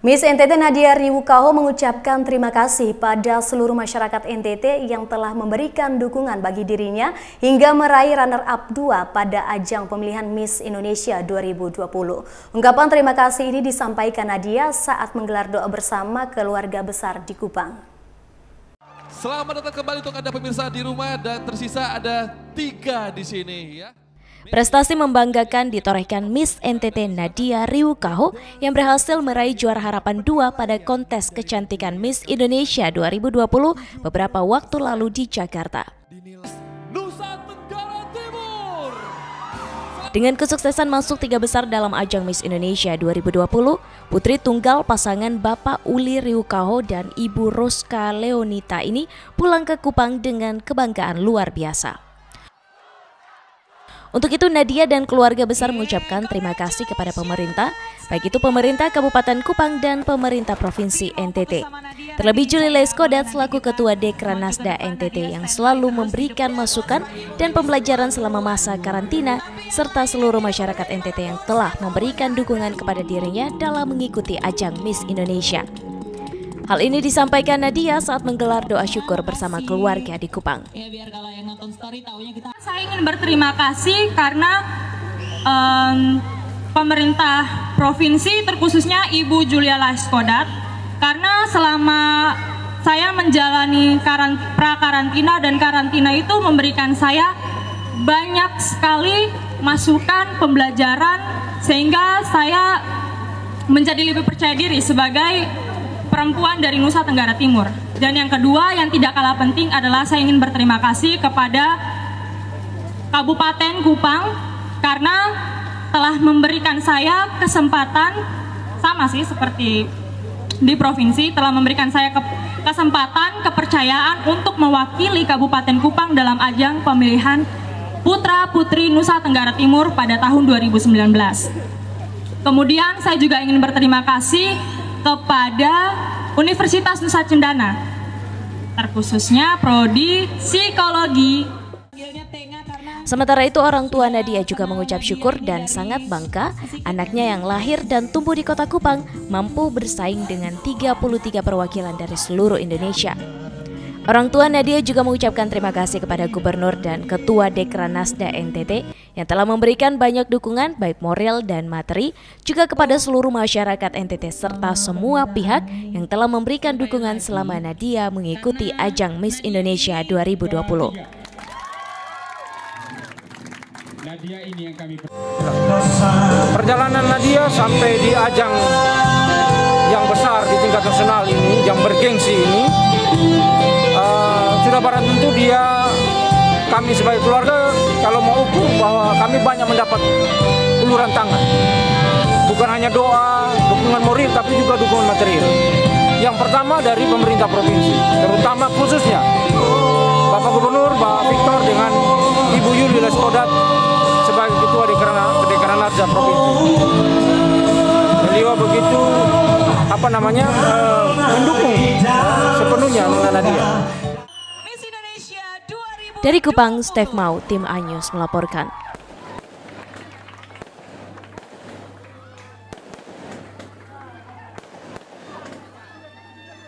Miss NTT Nadia Riwukaho mengucapkan terima kasih pada seluruh masyarakat NTT yang telah memberikan dukungan bagi dirinya hingga meraih runner-up 2 pada ajang pemilihan Miss Indonesia 2020. Ungkapan terima kasih ini disampaikan Nadia saat menggelar doa bersama keluarga besar di Kupang. Selamat datang kembali untuk Anda pemirsa di rumah, dan tersisa ada 3 di sini ya. Prestasi membanggakan ditorehkan Miss NTT Nadia Riwukaho yang berhasil meraih juara harapan 2 pada kontes kecantikan Miss Indonesia 2020 beberapa waktu lalu di Jakarta. Nusa Tenggara Timur. Dengan kesuksesan masuk 3 besar dalam ajang Miss Indonesia 2020, putri tunggal pasangan Bapak Uli Riwukaho dan Ibu Roska Leonita ini pulang ke Kupang dengan kebanggaan luar biasa. Untuk itu Nadia dan keluarga besar mengucapkan terima kasih kepada pemerintah, baik itu pemerintah Kabupaten Kupang dan pemerintah Provinsi NTT. Terlebih Julie Leskodat selaku Ketua Dekranasda NTT yang selalu memberikan masukan dan pembelajaran selama masa karantina, serta seluruh masyarakat NTT yang telah memberikan dukungan kepada dirinya dalam mengikuti ajang Miss Indonesia. Hal ini disampaikan Nadia saat menggelar doa syukur bersama keluarga di Kupang. Saya ingin berterima kasih karena pemerintah provinsi, terkhususnya Ibu Julia Leskodat, karena selama saya menjalani pra-karantina dan karantina itu memberikan saya banyak sekali masukan, pembelajaran, sehingga saya menjadi lebih percaya diri sebagai perempuan dari Nusa Tenggara Timur. Dan yang kedua yang tidak kalah penting adalah saya ingin berterima kasih kepada Kabupaten Kupang karena telah memberikan saya kesempatan, sama sih seperti di provinsi, telah memberikan saya kesempatan, kepercayaan untuk mewakili Kabupaten Kupang dalam ajang pemilihan Putra Putri Nusa Tenggara Timur pada tahun 2019. Kemudian saya juga ingin berterima kasih kepada Universitas Nusa Cendana, terkhususnya Prodi Psikologi. Sementara itu orang tua Nadia juga mengucap syukur dan sangat bangga anaknya yang lahir dan tumbuh di kota Kupang mampu bersaing dengan 33 perwakilan dari seluruh Indonesia. Orang tua Nadia juga mengucapkan terima kasih kepada Gubernur dan Ketua Dekranasda NTT yang telah memberikan banyak dukungan baik moral dan materi, juga kepada seluruh masyarakat NTT serta semua pihak yang telah memberikan dukungan selama Nadia mengikuti ajang Miss Indonesia 2020. Perjalanan Nadia sampai di ajang yang besar di tingkat nasional ini, yang bergengsi ini, sudah barang tentu kami sebagai keluarga kalau mau ukur bahwa kami banyak mendapat uluran tangan. Bukan hanya doa, dukungan moral, tapi juga dukungan material. Yang pertama dari pemerintah provinsi, terutama khususnya Bapak Gubernur, Pak Victor dengan Ibu Julie Leskodat sebagai Ketua Dekranasda Provinsi. Beliau begitu mendukung sepenuhnya Nona Nadia. Dari Kupang, Stef Mau, Tim A News melaporkan.